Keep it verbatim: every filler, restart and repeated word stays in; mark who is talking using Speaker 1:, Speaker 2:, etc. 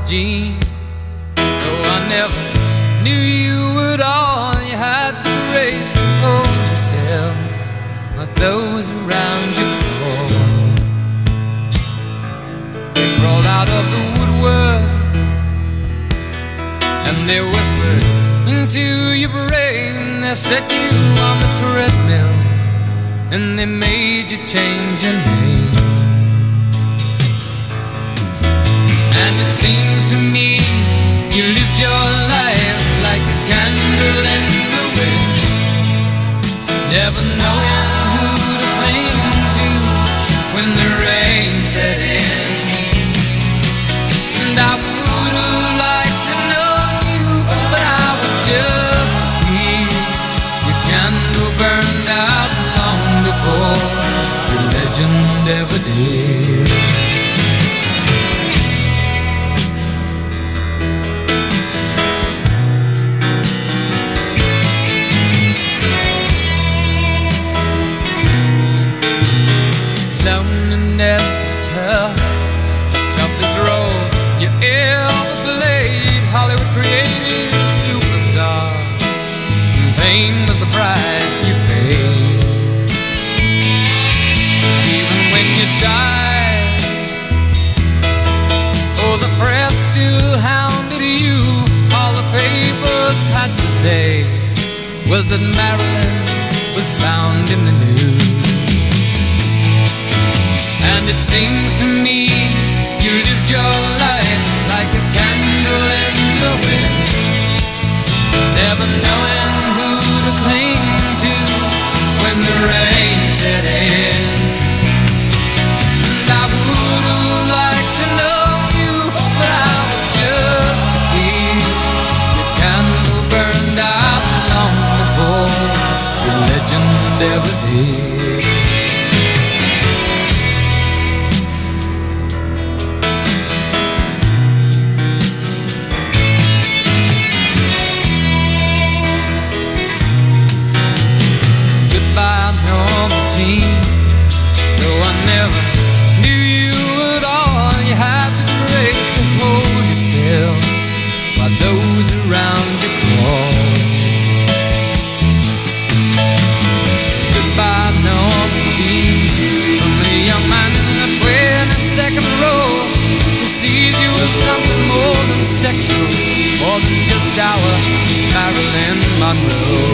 Speaker 1: Jean. No, I never knew you at all. You had the grace to hold yourself while those around you crawled. They crawled out of the woodwork and they whispered into your brain. They set you on the treadmill and they made you change your name. And it seems to me you lived your life like a candle in the wind, never knowing who to cling to when the rain set in. And I would have liked to know you, but I was just a kid. Your candle burned out long before your legend ever did. Loneliness was tough, the toughest role you ever played. Hollywood created a superstar, and pain was the price you paid. Even when you died, oh, the press still hounded you. All the papers had to say was that Marilyn was found in the news. And it seems to me you lived your life like a candle in the wind, never knowing who to cling to when the rain set in. And I would have liked to know you, but I was just a kid. Your candle burned out long before your legend ever did. Though I never knew you at all, you had the grace to hold yourself while those around you crawled. Goodbye, Norma Jean, from the young man in the twenty-second row who sees you as something more than sexual, more than just our Marilyn Monroe.